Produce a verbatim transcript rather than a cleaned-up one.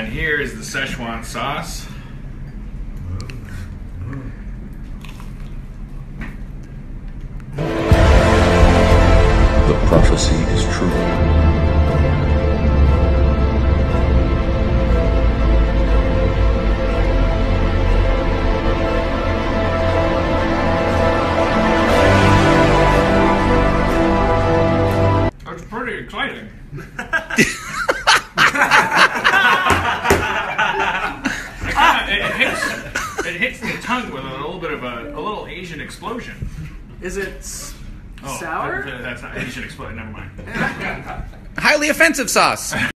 And here is the Szechuan sauce. The prophecy is true. That's pretty exciting. it, kinda, it, hits, it hits the tongue with a little bit of a, a little Asian explosion. Is it Oh, sour? That, that's not Asian explosion. Never mind. Highly offensive sauce.